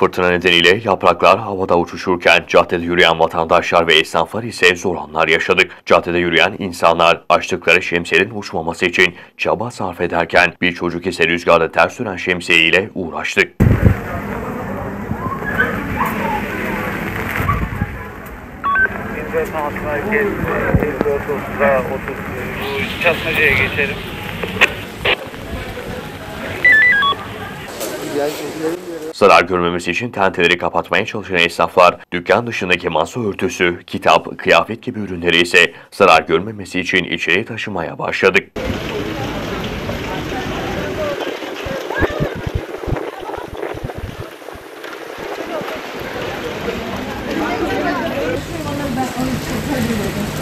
Fırtına nedeniyle yapraklar havada uçuşurken caddede yürüyen vatandaşlar ve esnaflar ise zor anlar yaşadık. Caddede yürüyen insanlar açtıkları şemsiyenin uçmaması için çaba sarf ederken bir çocuk ise rüzgarda ters dönen şemsiye ile uğraştı. Merkez 430'a 30 bu Çatmaca'ya geçelim. Zarar görmemesi için tenteleri kapatmaya çalışan esnaflar, dükkan dışındaki masa örtüsü, kitap, kıyafet gibi ürünleri ise zarar görmemesi için içeri taşımaya başladık. Ben onu çok